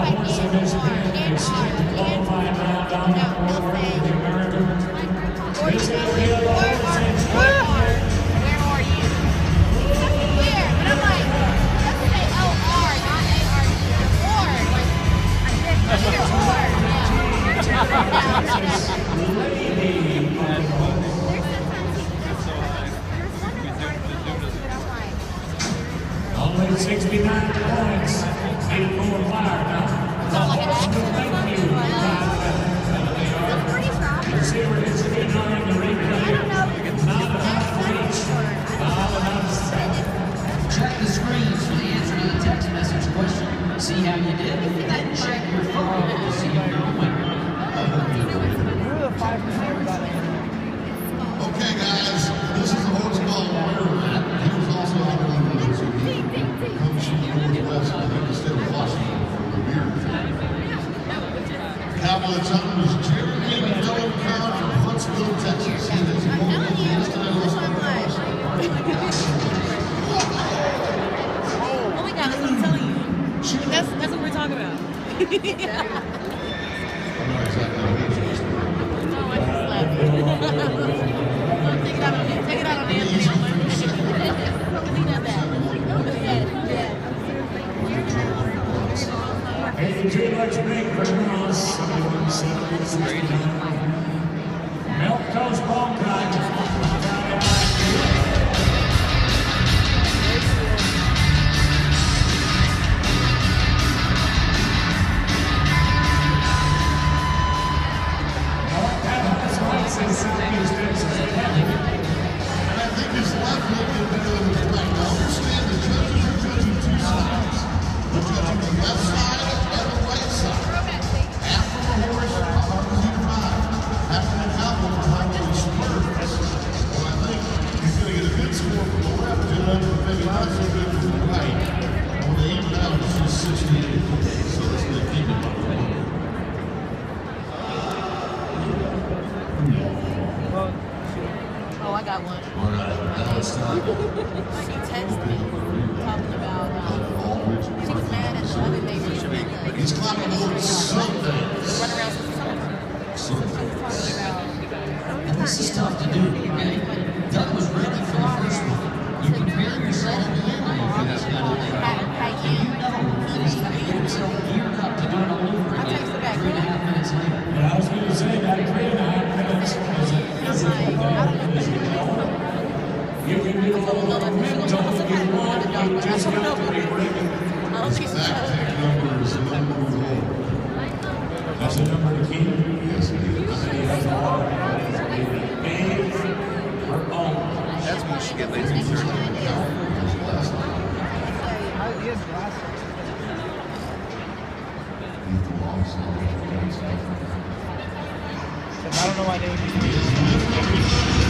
horse in this pen expect to qualify now down the board for the American. This is the horse in Where are you? That's weird. But I'm like, let's say L-R, not A-R-D. Or, like, either or. Only 69 points. 8-4 fire now. Let's see where it's getting on in the replay. Not enough reach. Not enough set. Check the screens for the answer to the text message question. See how you did. Then check your phone to see if you're a winner. Okay, guys, this is a horse called Wonderland. He was also out of the coach from the Northwest of the state of Washington for Rodeo. Cowboy time is Jeremy Dylan Crown from Huntsville, Texas. He is one of the yesterday horse on the Oh my God, that's what I'm telling you. That's what we're talking about. I'm not exactly how he is. No, I just laughed. Take it out on Anthony. He does that. Hey, too much big for Ross. 71-79. Milk Toast Bone Time. Oh, I got one. All right, now it's time. She texted me talking about she was mad at the other neighbor. He's climbing over something. Run around This is tough to do, okay? Doug was ready for the first one. You prepare yourself mentally for this kind of thing. And you know that he's going to get himself geared up to do it all over again 3.5 minutes later. Yeah, I was going to say that 3.5 minutes is a physical thing. You can do all the mental you want, you just got to be ready. His exact take number is the number of the goal. That's a number to keep. Yes, it is. He has a lot of big or own. That's when you should get lazy surgery. I don't know why they would do